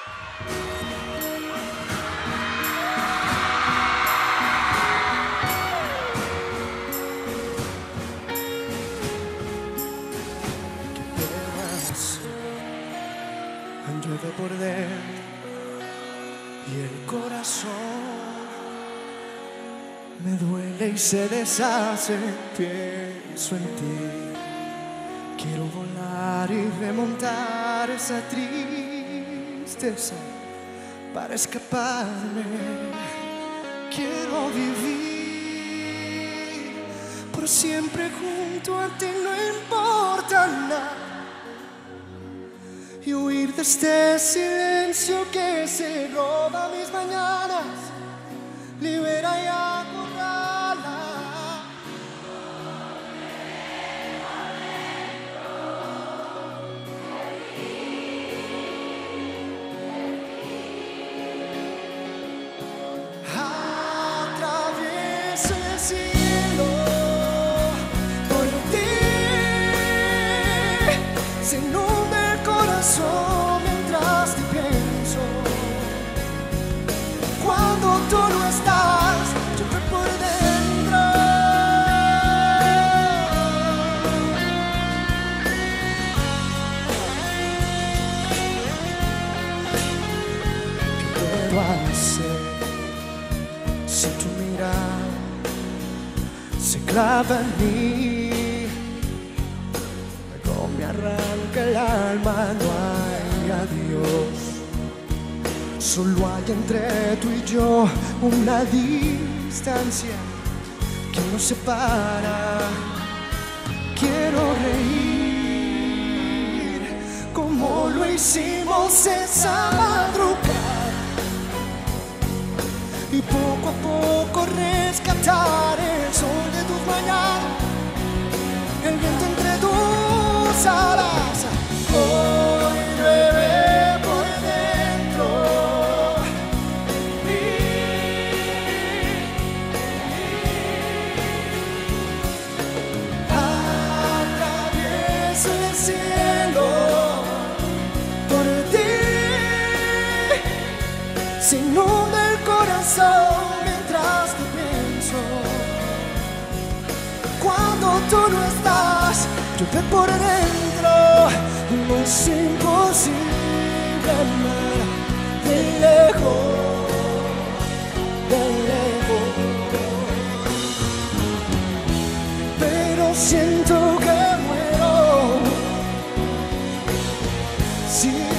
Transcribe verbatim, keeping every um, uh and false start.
Llueve por dentro y el corazón me duele y se deshace. Pienso en ti, quiero volar y remontar esa tristeza para escaparme. Quiero vivir por siempre junto a ti, no importa nada, y huir de este silencio que se roba mis mañanas. Libera y acorrala. Atravieso el cielo por ti, se inunda el corazón mientras te pienso. Cuando tú no estás, yo voy por dentro. ¿Qué puedo hacer si tu mirada se clava en mí? Luego me arranca el alma, no hay adiós. Solo hay entre tú y yo una distancia que nos separa. Quiero reír como lo hicimos esa madrugada y poco a poco rescatar el sol de tus mañanas, el viento entre tus alas. Hoy llueve por dentro. Cielo por ti, se inunda el corazón mientras te pienso. Cuando tú no estás, llueve por dentro. No es imposible amar de lejos, de lejos, pero siento que muero. Sí.